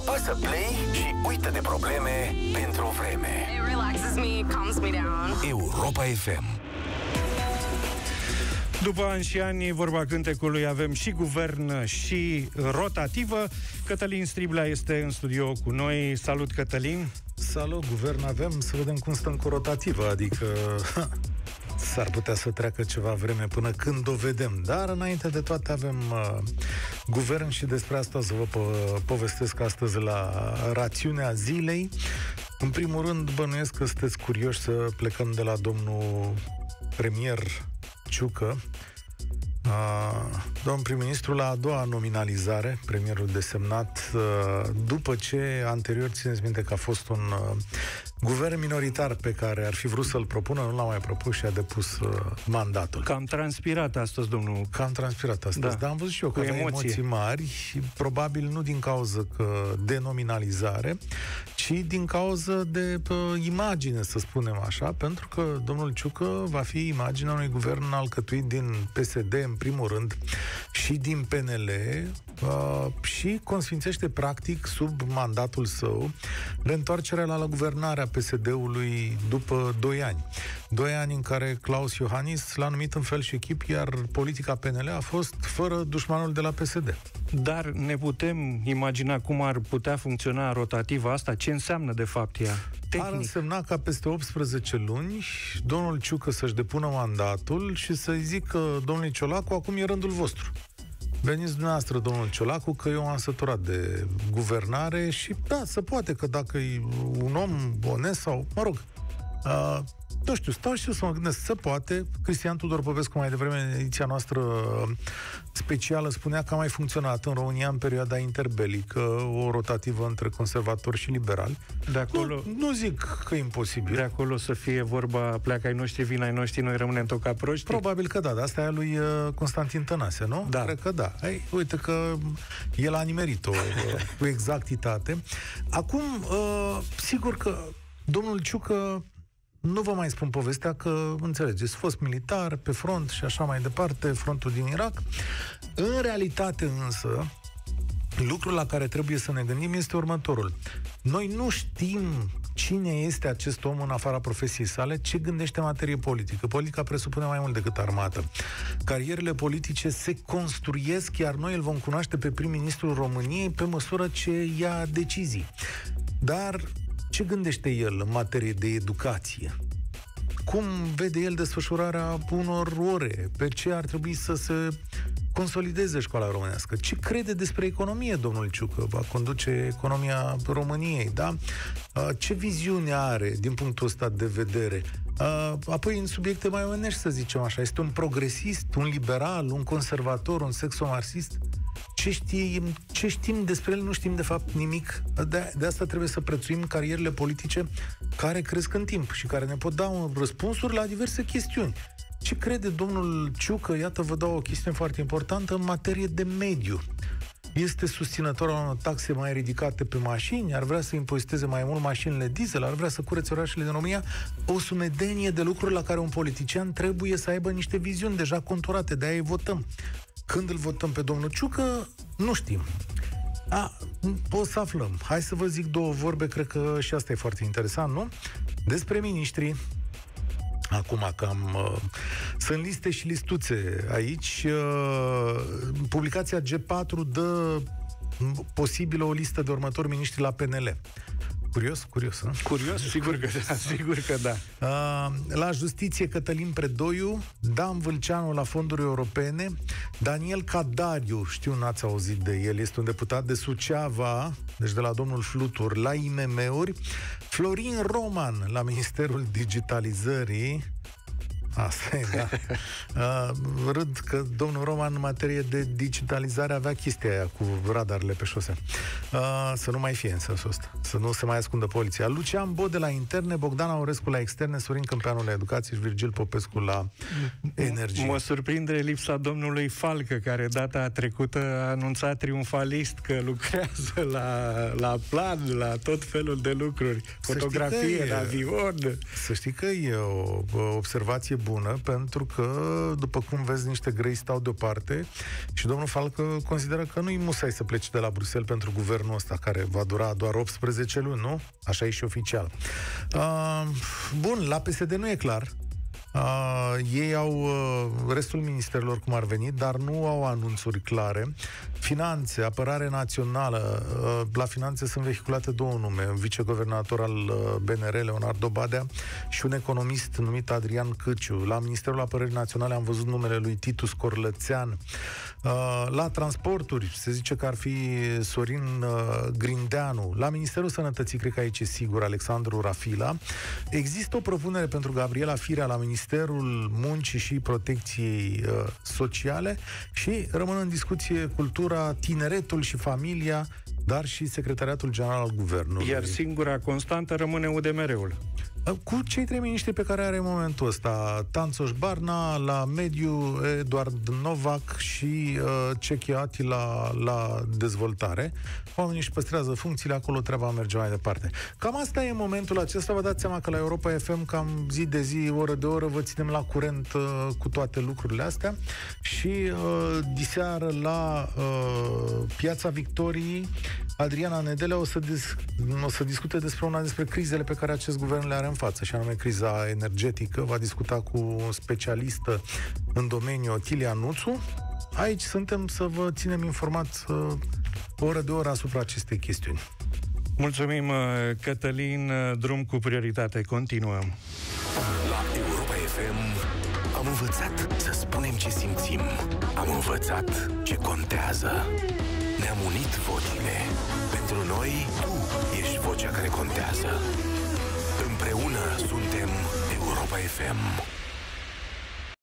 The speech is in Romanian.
Apasă play și uită de probleme pentru o vreme. It relaxes me, calms me down. Europa FM. După ani și ani, vorba cântecului, avem și guvern și rotativă. Cătălin Striblea este în studio cu noi. Salut, Cătălin! Salut, guvern avem, să vedem cum stăm cu rotativă, adică s-ar putea să treacă ceva vreme până când o vedem. Dar înainte de toate avem guvern și despre asta o să vă povestesc astăzi la rațiunea zilei. În primul rând, bănuiesc că sunteți curioși să plecăm de la domnul premier Ciucă, domnul prim-ministru, la a doua nominalizare, premierul desemnat, după ce anterior, țineți minte că a fost un guvern minoritar pe care ar fi vrut să-l propună, nu l-a mai propus și a depus mandatul. Cam transpirat astăzi, domnul. Cam transpirat astăzi, da. Dar am văzut și eu că avea emoții mari și probabil nu din cauză de nominalizare, ci din cauză de imagine, să spunem așa, pentru că domnul Ciucă va fi imaginea unui guvern alcătuit din PSD, în primul rând, și din PNL, și consfințește practic sub mandatul său reîntoarcerea la guvernarea PSD-ului după 2 ani. 2 ani în care Klaus Iohannis l-a numit în fel și echip, iar politica PNL a fost fără dușmanul de la PSD. Dar ne putem imagina cum ar putea funcționa rotativa asta? Ce înseamnă de fapt ea? Tehnic. Ar însemna ca peste 18 luni domnul Ciucă să-și depună mandatul și să-i zică domnului Ciolacu, acum e rândul vostru. Veniți dumneavoastră, domnul Ciolacu, că eu am săturat de guvernare și da, se poate că dacă e un om onest sau, mă rog, nu știu, stau și eu să mă gândesc, se poate. Cristian Tudor Popescu mai devreme în ediția noastră specială spunea că a mai funcționat în România în perioada interbelică o rotativă între conservatori și liberali. De acolo, nu zic că e imposibil. De acolo să fie vorba, pleacă ai noștri, vin ai noștri, noi rămânem tot ca proști? Probabil că da, dar asta e a lui Constantin Tănase, nu? Da. Cred că da. Uite că el a nimerit-o cu exactitate. Acum, sigur că domnul Ciucă, nu vă mai spun povestea că, înțelegeți, fost militar pe front și așa mai departe, frontul din Irak. În realitate însă, lucrul la care trebuie să ne gândim este următorul. Noi nu știm cine este acest om în afara profesiei sale, ce gândește în materie politică. Politica presupune mai mult decât armată. Carierele politice se construiesc, iar noi îl vom cunoaște pe prim-ministrul României pe măsură ce ia decizii. Dar ce gândește el în materie de educație? Cum vede el desfășurarea unor ore? Pe ce ar trebui să se consolideze școala românească? Ce crede despre economie domnul Ciucă? Va conduce economia României, da? Ce viziune are din punctul ăsta de vedere? Apoi, în subiecte mai omenești, să zicem așa, este un progresist, un liberal, un conservator, un sexomarxist? Ce știm despre el? Nu știm de fapt nimic. De asta trebuie să prețuim carierele politice care cresc în timp și care ne pot da un răspunsuri la diverse chestiuni. Ce crede domnul Ciucă? Iată, vă dau o chestiune foarte importantă în materie de mediu. Este susținător al unor taxe mai ridicate pe mașini, ar vrea să impoziteze mai mult mașinile diesel, ar vrea să curețe orașele din România, o sumedenie de lucruri la care un politician trebuie să aibă niște viziuni deja conturate, de-aia îi votăm. Când îl votăm pe domnul Ciucă, nu știm. O să aflăm. Hai să vă zic 2 vorbe, cred că și asta e foarte interesant, nu? Despre miniștri. Acum sunt liste și listuțe aici. Publicația G4 dă posibilă o listă de următori miniștri la PNL. Curios, nu? Curios? Sigur că da, sigur că da. La justiție, Cătălin Predoiu, Dan Vâlceanu la fonduri europene, Daniel Cadariu, știu, n-ați auzit de el, este un deputat de Suceava, deci de la domnul Flutur, la IMM-uri, Florin Roman la Ministerul Digitalizării. Asta e, da. Râd că domnul Roman în materie de digitalizare avea chestia aia cu radarele pe șosea. Să nu mai fie în sensul ăsta. Să nu se mai ascundă poliția. Lucian Bode la interne, Bogdan Aurescu la externe, Sorin Câmpeanu la educație și Virgil Popescu la energie. Mă surprinde lipsa domnului Falcă, care data trecută a anunțat triumfalist că lucrează la plan, la tot felul de lucruri. Fotografie, la avion. Să știi că e o observație bună, pentru că, după cum vezi, niște grei stau deoparte și domnul Falcă consideră că nu-i musai să plece de la Bruxelles pentru guvernul ăsta, care va dura doar 18 luni, nu? Așa e și oficial. Bun, la PSD nu e clar. Ei au restul ministerilor cum ar veni, dar nu au anunțuri clare. Finanțe, apărare națională, la finanțe sunt vehiculate două nume, un viceguvernator al BNR, Leonardo Badea, și un economist numit Adrian Câciu. La Ministerul Apărării Naționale am văzut numele lui Titus Corlățean. La transporturi se zice că ar fi Sorin Grindeanu. La Ministerul Sănătății, cred că aici e sigur, Alexandru Rafila. Există o propunere pentru Gabriela Firea la Ministerul Muncii și Protecției Sociale și rămân în discuție cultura, tineretul și familia, dar și Secretariatul General al Guvernului. Iar singura constantă rămâne UDMR-ul. Cu cei trei miniștri pe care are în momentul ăsta, Tanțoș Barna, la mediu, Eduard Novac și Cechi Atila la dezvoltare. Oamenii își păstrează funcțiile, acolo treaba merge mai departe. Cam asta e în momentul acesta. Vă dați seama că la Europa FM, cam zi de zi, oră de oră, vă ținem la curent cu toate lucrurile astea. Și diseară la Piața Victoriei, Adriana Nedelea o să discute despre crizele pe care acest guvern le are în față, și anume criza energetică. Va discuta cu un specialistă în domeniu, Otilia Nuțu. Aici suntem să vă ținem informați oră de oră asupra acestei chestiuni. Mulțumim, Cătălin. Drum cu prioritate. Continuăm. La Europa FM am învățat să spunem ce simțim. Am învățat ce contează. Ne-am unit vocile. Pentru noi, tu ești vocea care contează. Împreună suntem Europa FM.